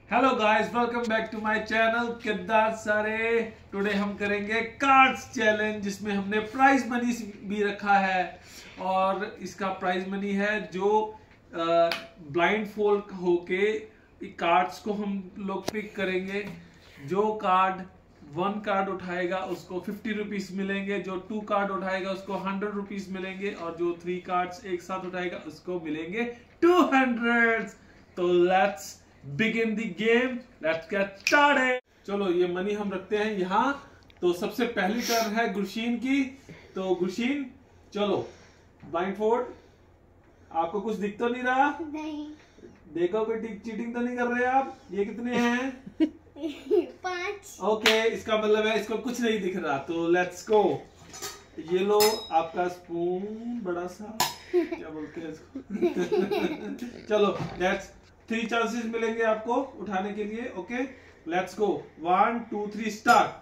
Hello guys, welcome back to my channel. किरदार सारे today हम करेंगे कार्ड्स चैलेंज, जिसमें हमने प्राइज मनी भी रखा है। और इसका प्राइज मनी है जो ब्लाइंड फोल्ड होके कार्ड्स को हम लोग पिक करेंगे। जो कार्ड 1 कार्ड उठाएगा उसको 50 रुपीज मिलेंगे, जो 2 कार्ड उठाएगा उसको 100 रुपीज मिलेंगे, और जो 3 कार्ड्स एक साथ उठाएगा उसको मिलेंगे 200। तो let's begin the game, let's get started. चलो ये मनी हम रखते हैं यहाँ। तो सबसे पहली टर्न है गुरशीन की। तो गुरशीन चलो, ब्लाइंड फोल्ड। आपको कुछ दिख तो नहीं रहा? नहीं। देखो कोई चीटिंग तो नहीं कर रहे आप? ये कितने हैं? 5। ओके, इसका मतलब है इसको कुछ नहीं दिख रहा। तो लेट्स गो। ये लो आपका स्पून, बड़ा सा क्या बोलते हैं इसको? चलो लेट्स 3 चांसेस मिलेंगे आपको उठाने के लिए। Okay let's go. 1 2 3 start.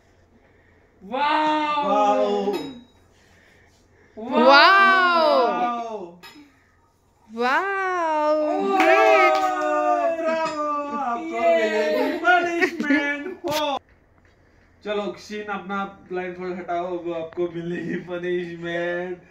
Wow wow wow wow great. Bravo, आपको मिलेगी पनिशमेंट। चलो शीन अपना ब्लाइंड फोल्ड हटाओ, वो आपको मिलेगी पनिशमेंट।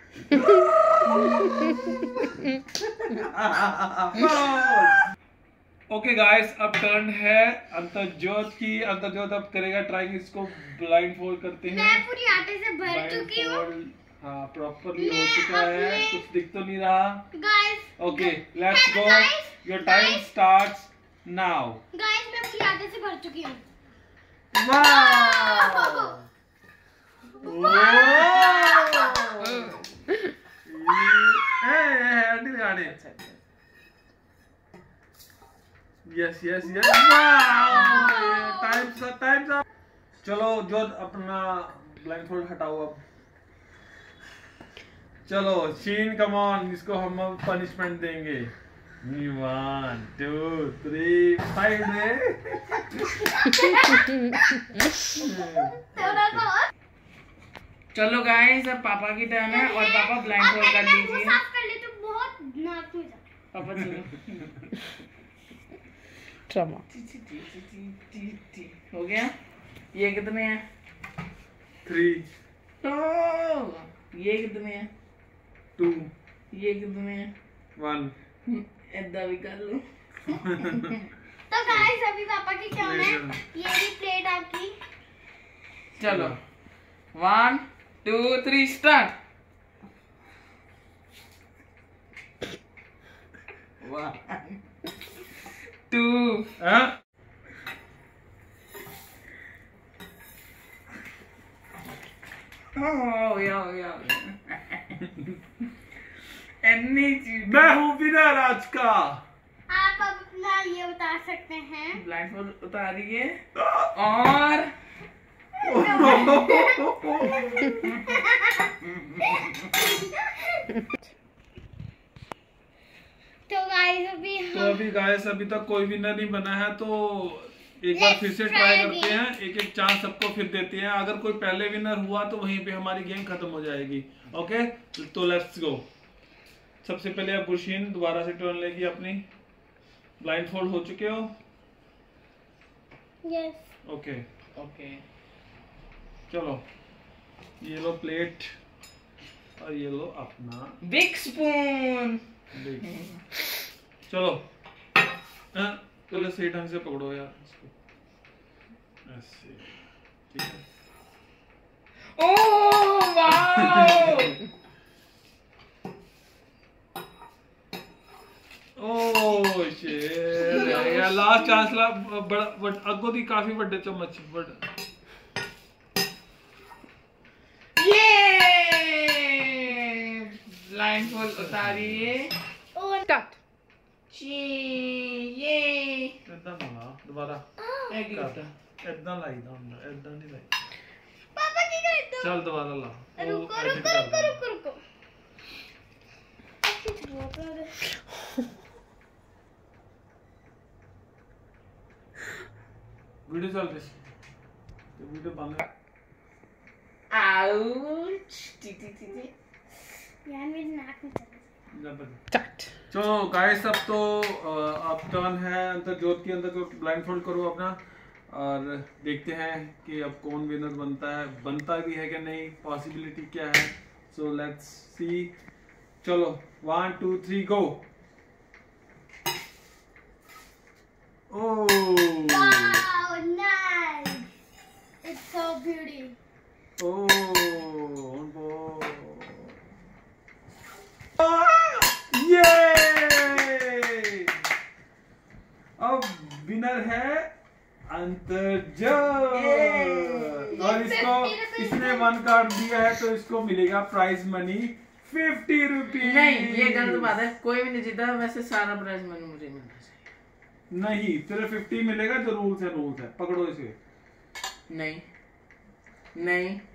ओके गाइस, अब टर्न है अंतरजोत की। अंतरजोत अब करेगा ट्राइंग, इसको ब्लाइंड फोल्ड करते हैं। मैं पूरी आटे से भर चुकी हूँ। हाँ प्रॉपरली हो चुका है, कुछ दिख तो नहीं रहा। Guys okay let's go, your time starts now. Guys मैं पूरी आटे से भर चुकी हूँ। Yes yes yes. Time's up. चलो जो अपना ब्लाइंड फोल्ड हटाओ अब। चलो शीन कम ऑन, इसको हम अब पनिशमेंट देंगे। 1 2 3 साइड में। चलो गाइस, अब पापा की टर्न है और पापा ब्लाइंड फोल्ड कर लीजिए। साफ कर ले तो बहुत नाक में जाता। पापा चलो। ट्रमा हो गया। ये कितने हैं? 3 ये कितने हैं? 2 ये कितने हैं? 1। ऐदा भी कर लो। तो गाइस अभी पापा की टर्न है। ये भी प्लेट आपकी। चलो 1 2 3 स्टार्ट। 1 2 हाँ? हो गया। एनी चीज। मैं हूँ विनर आज का। आप अब अपना ये उतार सकते हैं। ब्लाइंड फोल्ड उतारिए और तो अभी गाइस अभी तक कोई विनर नहीं बना है, तो एक बार फिर से ट्राई करते हैं। एक चांस सबको फिर देते हैं। अगर कोई पहले विनर हुआ तो वहीं पे हमारी गेम खत्म हो जाएगी। ओके तो लेट्स गो। सबसे पहले आप गुरशीन दोबारा से टर्न लेगी अपनी। ब्लाइंड फोल्ड हो चुके हो? यस। ओके चलो ये लो प्लेट और ये लो अपना बिग स्पून। चलो पहले सही ढंग से पकड़ो यार इसको, ऐसे। ठीक है। Oh wow. ओह शिट यार, लास्ट चांस ला। बड़ा अगो दी काफी बड़े चम्मच ये ब्लाइंड फोल्ड उतारिए। स्टार्ट। ये इतना ना दोबारा एक इतना लाई ना, इतना नहीं लाई। पापा की कर दो। चल दोबारा ला। रुको edit रुको कर रुको देना। रुको। वीडियो चल रही है, वीडियो बंद है। आउच। यार मेरी नाक में चला। जब स्टार्ट। चलो गाइस, अब तो अब टर्न है अंदर ज्योत के अंदर, तो ब्लाइंड फोल्ड करो अपना और देखते हैं कि अब कौन विनर बनता है, बनता भी है कि नहीं, पॉसिबिलिटी क्या है। So let's see. चलो 1 2 3 गो। ओह Wow, nice. It's so beauty. ये अब विनर है अंतर्ज्योत, और इसको इसने 1 कार्ड दिया है तो इसको मिलेगा प्राइज मनी 50 रुपीज। नहीं, ये गलत बात है, कोई भी नहीं जीता, वैसे सारा प्राइज मनी मुझे मिलना चाहिए। नहीं, तेरे 50 मिलेगा, जो रूल्स है रूल्स है, पकड़ो इसे। नहीं नहीं